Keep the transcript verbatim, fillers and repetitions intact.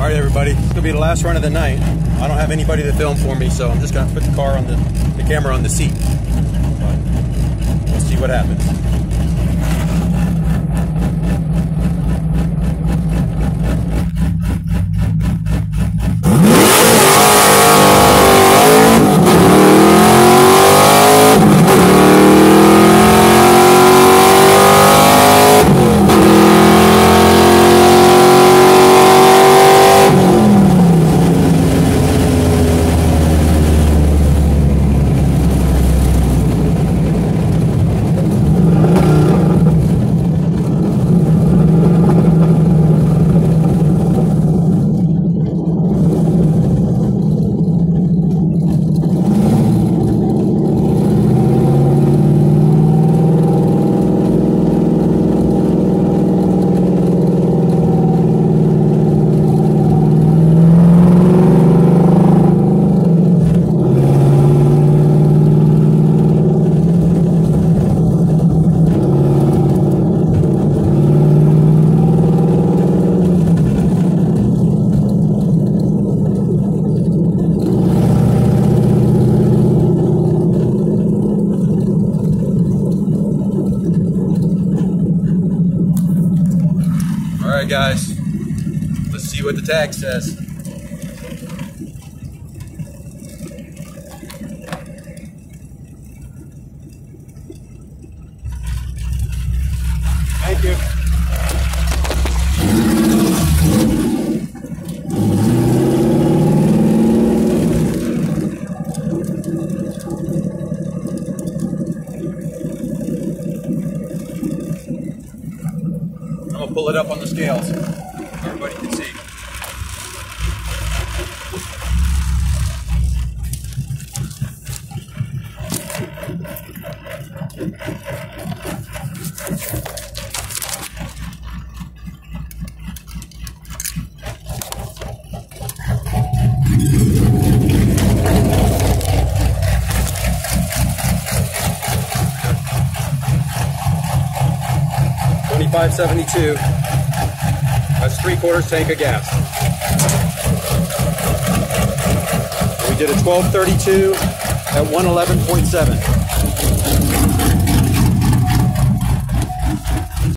All right, everybody, it's gonna be the last run of the night. I don't have anybody to film for me, so I'm just gonna put the car on the, the camera on the seat. But we'll see what happens. All right, guys, let's see what the tag says. Thank you. I'm gonna pull it up on the scales so everybody can see. twenty-five seventy-two. That's three quarters tank of gas. We did a twelve thirty-two at one eleven point seven.